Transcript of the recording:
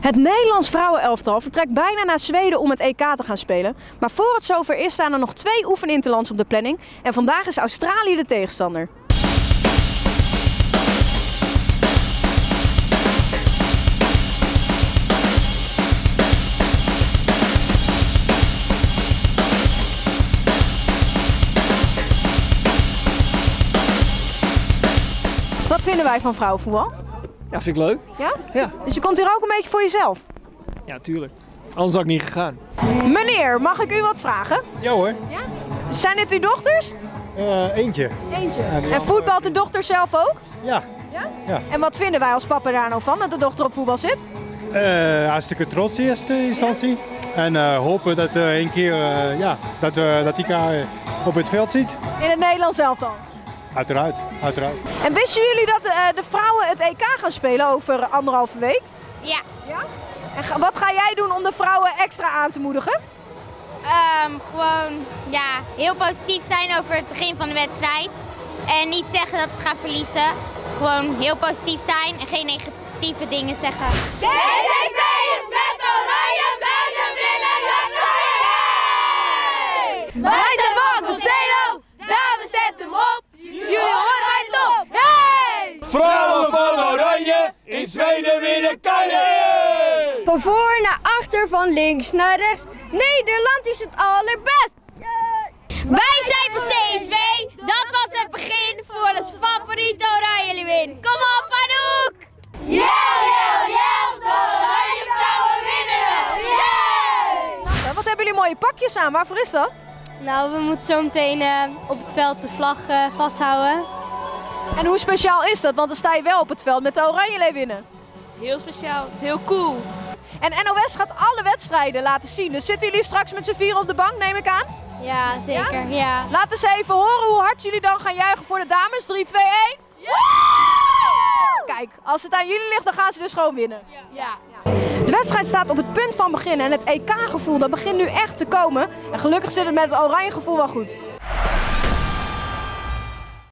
Het Nederlands vrouwenelftal vertrekt bijna naar Zweden om het EK te gaan spelen. Maar voor het zover is, staan er nog 2 oefeninterlands op de planning. En vandaag is Australië de tegenstander. Wat vinden wij van vrouwenvoetbal? Ja, vind ik leuk. Ja? Ja. Dus je komt hier ook een beetje voor jezelf? Ja, tuurlijk. Anders had ik niet gegaan. Meneer, mag ik u wat vragen? Ja hoor. Ja? Zijn dit uw dochters? Eentje. Eentje. Ja, die En voetbalt de dochter zelf ook? Ja. Ja? Ja. En wat vinden wij als papa daar nou van, dat de dochter op voetbal zit? Hartstikke trots in eerste instantie. En hopen dat een keer dat die elkaar op het veld ziet. In het Nederlands elftal. Uiteraard, uiteraard. En wisten jullie dat de vrouwen het EK gaan spelen over 1,5 week? Ja. Ja? En wat ga jij doen om de vrouwen extra aan te moedigen? Gewoon heel positief zijn over het begin van de wedstrijd. En niet zeggen dat ze gaan verliezen. Gewoon heel positief zijn en geen negatieve dingen zeggen. DCV is met Oranje bij de winnen. Wij zijn van Concelo, dames zet hem op. Jullie horen mij top. Hey! Vrouwen van Oranje in Zweden winnen keihard! Van voor naar achter, van links naar rechts. Nederland is het allerbest! Wij zijn van CSV, dat was het begin voor ons favoriete Oranje win. Kom op Anouk! De Oranje vrouwen winnen wel! Yeah! Wat hebben jullie mooie pakjes aan? Waarvoor is dat? Nou, we moeten zo meteen op het veld de vlag vasthouden. En hoe speciaal is dat? Want dan sta je wel op het veld met de Oranje winnen. Heel speciaal, het is heel cool. En NOS gaat alle wedstrijden laten zien. Dus zitten jullie straks met z'n 4 op de bank, neem ik aan? Ja, zeker. Ja? Laat eens even horen hoe hard jullie dan gaan juichen voor de dames. 3, 2, 1. Kijk, als het aan jullie ligt, dan gaan ze dus gewoon winnen. Ja. De wedstrijd staat op het punt van beginnen en het EK-gevoel dat begint nu echt te komen. En gelukkig zit het met het oranje gevoel wel goed.